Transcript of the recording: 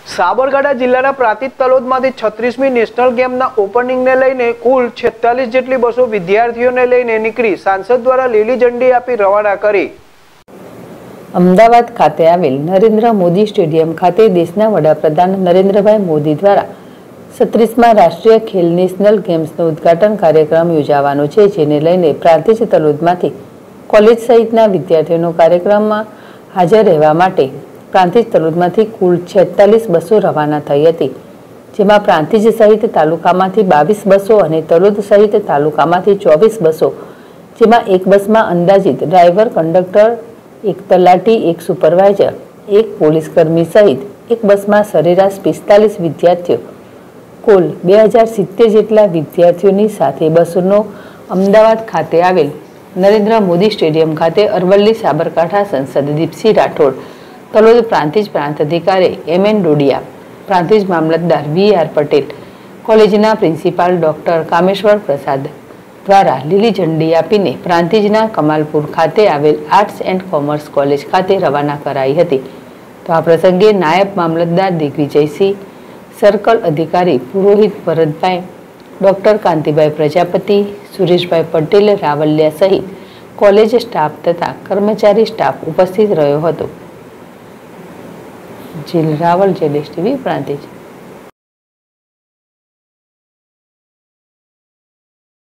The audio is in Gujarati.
સાબરકાંઠા જિલ્લાના પ્રાંતિજ તલોદમાંથી 36મી નેશનલ ગેમના ઓપનિંગને લઈને કુલ 46 જેટલી બસો વિદ્યાર્થીઓને લઈને નીકળી સાંસદ દ્વારા લીલી ઝંડી આપી રવાના કરી। અમદાવાદ ખાતે આવેલ નરેન્દ્ર મોદી સ્ટેડિયમ ખાતે દેશના વડાપ્રધાન નરેન્દ્રભાઈ મોદી દ્વારા 36મા રાષ્ટ્રીય ખેલ નેશનલ ગેમ્સનો ઉદ્ઘાટન કાર્યક્રમ યોજાવાનો છે, જેને લઈને પ્રાંતિજ તલોદમાંથી કોલેજ સહિતના વિદ્યાર્થીઓનો કાર્યક્રમમાં હાજર રહેવા માટે પ્રાંતિજ તલોદમાંથી કુલ 46 બસો રવાના થઈ હતી, જેમાં પ્રાંતિજ સહિત તાલુકામાંથી 22 બસો અને તલોદ સહિત તાલુકામાંથી 24 બસો, જેમાં એક બસમાં અંદાજિત ડ્રાઈવર, કંડક્ટર, એક તલાટી, એક સુપરવાઇઝર, એક પોલીસકર્મી સહિત એક બસમાં સરેરાશ 45 વિદ્યાર્થીઓ, કુલ 2070 જેટલા વિદ્યાર્થીઓની સાથે બસોનો અમદાવાદ ખાતે આવેલ નરેન્દ્ર મોદી સ્ટેડિયમ ખાતે અરવલ્લી સાબરકાંઠા સંસદ દીપસિંહ રાઠોડ, તલોદ પ્રાંતિજ પ્રાંત અધિકારી MN ડોડિયા, પ્રાંતિજ મામલતદાર VR પટેલ, કોલેજના પ્રિન્સિપાલ ડોક્ટર કામેશ્વર પ્રસાદ દ્વારા લીલી ઝંડી આપીને પ્રાંતિજના કમાલપુર ખાતે આવેલ આર્ટ્સ એન્ડ કોમર્સ કોલેજ ખાતે રવાના કરાઈ હતી। તો આ પ્રસંગે નાયબ મામલતદાર દિગ્વિજયસિંહ, સર્કલ અધિકારી પુરોહિત ભરતભાઈ, ડોક્ટર કાંતિભાઈ પ્રજાપતિ, સુરેશભાઈ પટેલ રાવલિયા સહિત કોલેજ સ્ટાફ તથા કર્મચારી સ્ટાફ ઉપસ્થિત રહ્યો હતો। જીલ રાવલ, JLS TV, પ્રાંતિજ।